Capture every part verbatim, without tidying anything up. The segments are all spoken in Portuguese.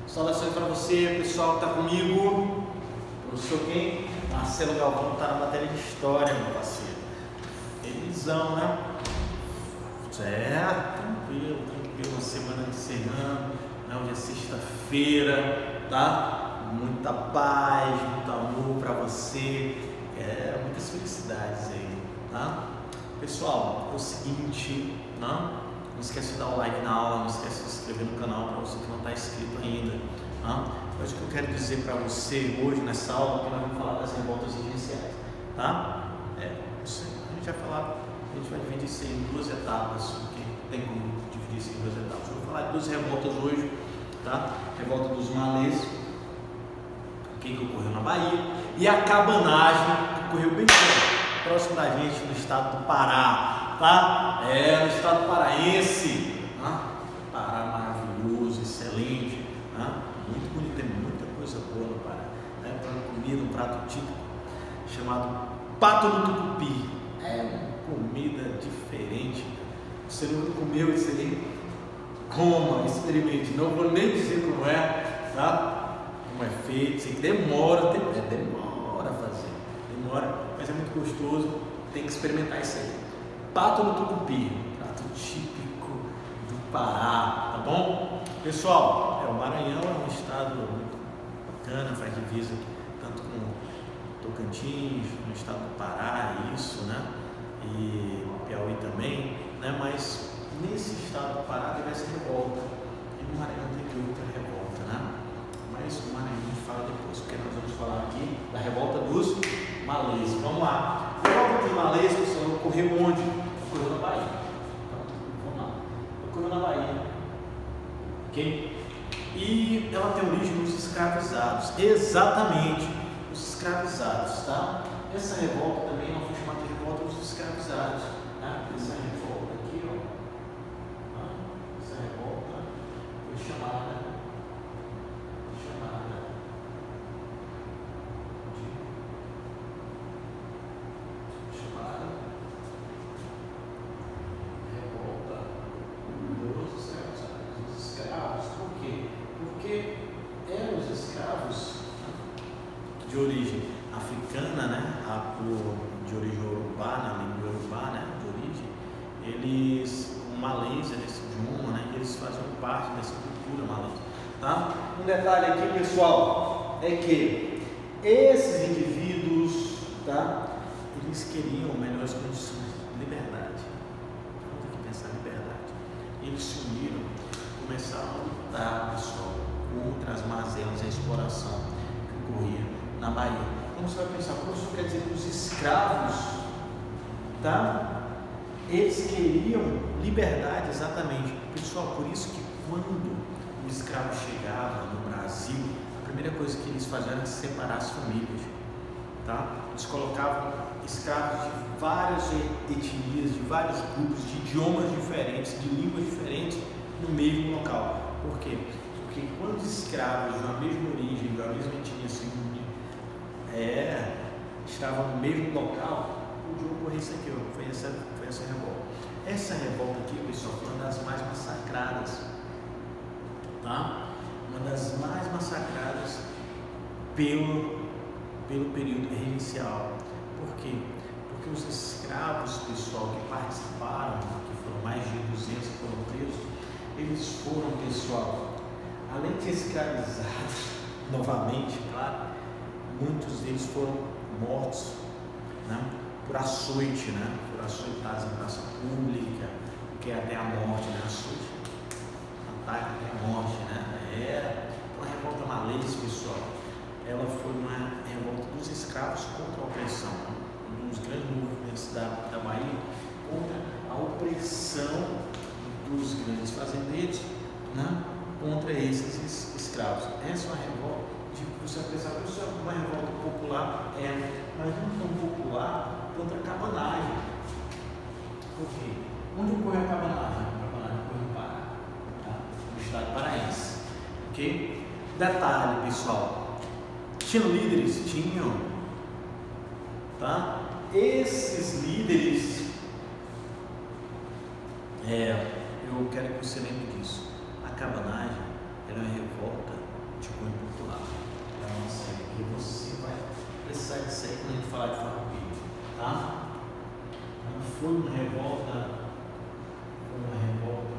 Saudações para você, pessoal que está comigo. Professor quem? Marcelo Galvão está na matéria de História, meu parceiro. Felizão, né? É, tranquilo, tranquilo. Uma semana encerrando, né? Hoje é sexta-feira, tá? Muita paz, muito amor para você. É, muitas felicidades aí, tá? Pessoal, é o seguinte, né? Não esquece de dar o like na aula, não esquece de se inscrever no canal para você que não está inscrito ainda. Tá? Mas o que eu quero dizer para você hoje nessa aula é que nós vamos falar das revoltas iniciais. Tá? É, isso aí. A gente vai falar, a gente vai dividir isso em duas etapas, porque tem como dividir isso em duas etapas. Eu vou falar de duas revoltas hoje, tá? Revolta dos malês, que ocorreu na Bahia, e a cabanagem, que ocorreu bem próximo da gente, no estado do Pará. Tá? É, no estado paraense, né? Pará maravilhoso, excelente, né? Muito bonito, tem muita coisa boa no Pará, né? Uma comida, um prato típico chamado pato no tucupi, é uma comida diferente. Você não comeu isso aí? Coma, experimente, não vou nem dizer como é, tá? Como é feito, isso aqui demora, tem, é, demora a fazer, demora, mas é muito gostoso, tem que experimentar isso aí. Pato no tucupi, prato típico do Pará, tá bom? Pessoal, é, o Maranhão é um estado muito bacana, faz divisa tanto com Tocantins, no estado do Pará, isso, né? E Piauí também, né? Mas nesse estado do Pará teve essa revolta, e no Maranhão teve outra revolta, né? Mas o Maranhão a gente fala depois, porque nós vamos falar aqui da revolta dos malês. Vamos lá. A revolta dos malês, pessoal, ocorreu onde? Ocorreu na Bahia. Vamos lá. Ocorreu na Bahia. Ok? E ela tem origem nos escravizados. Exatamente, os escravizados, tá? Essa revolta também ela foi chamada de revolta dos escravizados. Tá? Essa revolta aqui, ó. Tá? Essa revolta foi chamada. chamada de origem africana, né, a, de origem urubá, na língua urubá, né, de origem, eles, malês, eles idioma, né, eles faziam parte dessa cultura malês, tá? Um detalhe aqui, pessoal, é que esses indivíduos, tá, eles queriam melhores condições de liberdade. Vamos aqui pensar em liberdade. Eles se uniram, começaram a lutar, pessoal, contra as mazelas e a exploração que ocorria na Bahia. Como você vai pensar, professor, quer dizer que os escravos, tá? Eles queriam liberdade, exatamente. Pessoal, por isso que quando o escravo chegava no Brasil, a primeira coisa que eles faziam era separar as famílias, tá? Eles colocavam escravos de várias etnias, de vários grupos, de idiomas diferentes, de línguas diferentes no mesmo local. Por quê? Porque quando os escravos de uma mesma origem, de uma mesma etnia se uniam, É, estavam no mesmo local, podia ocorrer isso aqui, ó, foi, essa, foi essa revolta. Essa revolta aqui, pessoal, foi uma das mais massacradas, tá? Uma das mais massacradas pelo, pelo período regencial. Por quê? Porque os escravos, pessoal, que participaram, que foram mais de duzentos que foram presos, eles foram, pessoal, além de escravizados, novamente, claro, muitos deles foram mortos, né, por açoite, né, por açoitados em praça pública, que é até a morte, né, açoite, ataque até a morte, né, é uma revolta malês, pessoal. Ela foi uma revolta dos escravos contra a opressão, um dos grandes movimentos da, da Bahia, contra a opressão dos grandes fazendeiros, né, contra esses escravos. Essa é uma revolta. Você vai pensar que isso é uma revolta popular, é, mas não tão popular contra a cabanagem. Por quê? Onde ocorre a cabanagem? A cabanagem ocorre no Pará, tá? No estado paraense. Ok? Detalhe, pessoal: tinham líderes? Tinham. Tá? Esses líderes, é, eu quero que você lembre disso. A cabanagem ela é uma revolta te compular. Então, assim, que você vai precisar disso aí quando a gente falar de farroupilha, tá? Não foi uma revolta, foi uma revolta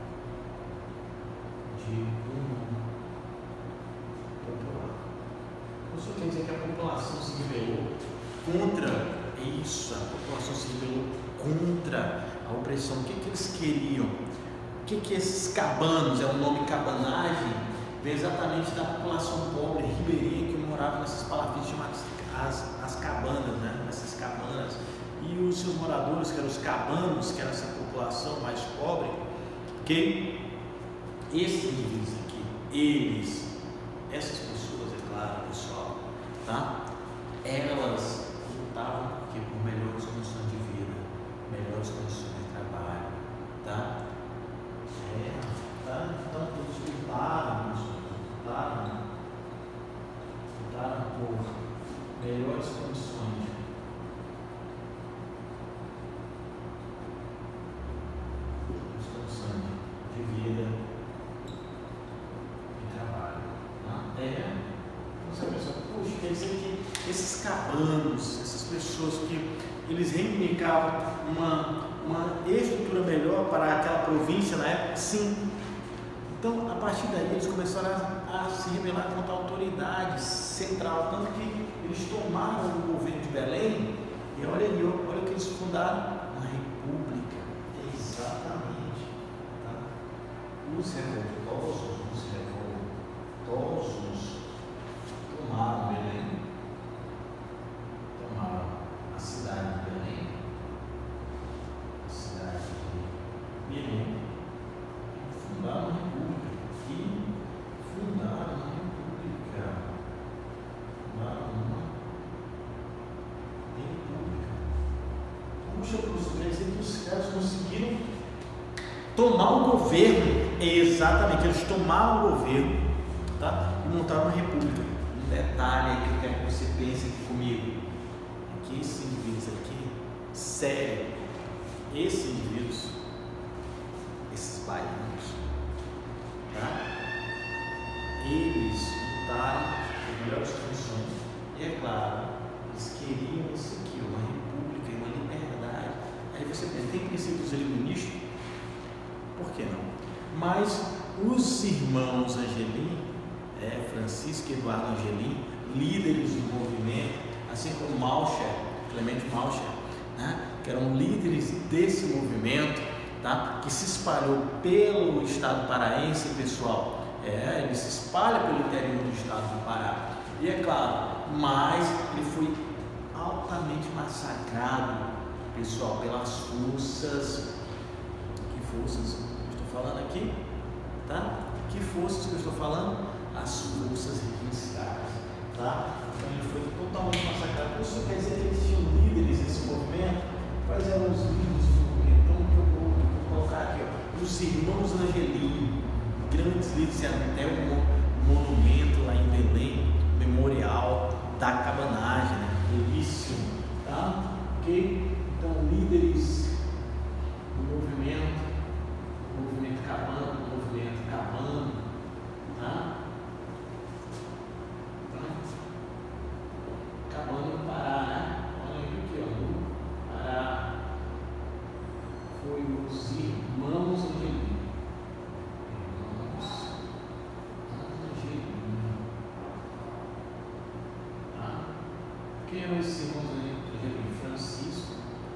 de um popular. Isso quer dizer que a população se rebelou contra isso, a população se rebelou contra a opressão. O que, que eles queriam? O que, que esses cabanos, é o nome cabanagem, vem exatamente da população pobre ribeirinha que morava nessas palafitas chamadas as, as cabanas, né? Nessas cabanas. E os seus moradores, que eram os cabanos, que era essa população mais pobre, que esses indivíduos aqui, eles, essas pessoas, é claro, pessoal, tá? Elas lutavam porque por melhores condições de vida, melhores condições de trabalho, tá? É, tá? Então eles lutaram, lutaram, lutaram por melhores condições de vida e trabalho. Tá? É, você pensa, puxa, quer dizer que esses cabanos, essas pessoas que eles reivindicavam uma, uma estrutura melhor para aquela província na época, sim. Então, a partir daí, eles começaram a, a se rebelar contra a autoridade central, tanto que eles tomaram o governo de Belém e olha ali, olha que eles fundaram uma república. Exatamente. Tá? Os revoltosos, os revoltosos tomaram Belém, tomaram a cidade de Belém, a cidade de Belém, fundaram uma república, e fundaram uma república, fundaram uma república. Puxa, professor, quer dizer que os caras conseguiram tomar o governo. Exatamente, eles tomaram o governo, tá? E montaram uma república. Um detalhe aqui que eu quero que você pense aqui comigo, é que esses indivíduos aqui, sério, esses indivíduos, esses baianos, tá? Eles lutaram por melhores condições. E é claro, eles queriam isso aqui, uma república e uma liberdade. Aí você pensa, tem princípios iluministas? Por que não? Mas os irmãos Angelim, é, Francisco e Eduardo Angelim, líderes do movimento, assim como Malcher, Clemente Malcher, né, que eram líderes desse movimento, tá, que se espalhou pelo estado paraense, pessoal. É, ele se espalha pelo interior do estado do Pará. E é claro, mas ele foi altamente massacrado, pessoal, pelas forças. Que forças eu estou falando aqui? Tá? Que forças que eu estou falando? As forças regenciais. Tá? Então ele foi totalmente massacrado. Isso quer dizer que eles tinham líderes desse movimento. Quais eram os líderes do movimento? Então que eu vou, vou colocar aqui, ó, os irmãos Angelim, grandes líderes, até um monumento lá em Belém, memorial da cabanagem, né? Belíssimo, tá? Ok? Então, líderes do movimento, do movimento cabano, do movimento cabano, tá? Então, cabano no Pará, né? Olha aqui, ó, no Pará, foi os irmãos Angelim. Quem eram esses irmãos Angelim? Francisco,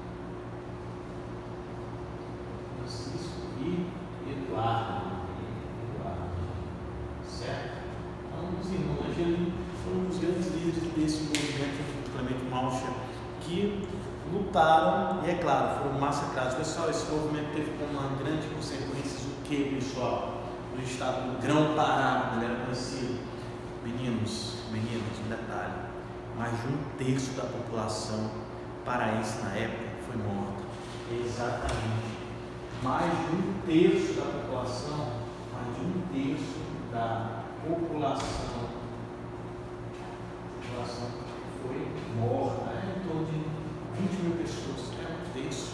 Francisco e Eduardo, Eduardo, certo? Então, os irmãos Angelim foram um dos grandes líderes desse movimento, do Clemente Malcher, que lutaram e, é claro, foram massacrados. Pessoal, esse movimento teve como uma grande consequência o que, pessoal? No estado do Grão-Pará, como ele era conhecido. Meninos, meninas, um detalhe. Mais de um terço da população paraense na época foi morta. Exatamente. Mais de um terço da população, mais de um terço da população, população foi morta. É, em torno de vinte mil pessoas, é um terço,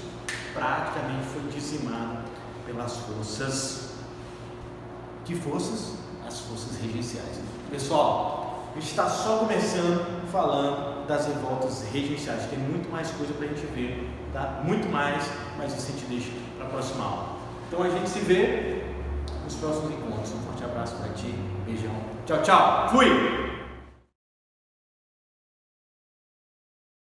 praticamente foi dizimado pelas forças. Que forças? as forças regenciais. Pessoal, a gente está só começando falando das revoltas regenciais, tem muito mais coisa para a gente ver, tá? Muito mais, mas isso a gente deixa para a próxima aula. Então a gente se vê nos próximos encontros. Um forte abraço para ti, beijão, tchau, tchau, fui!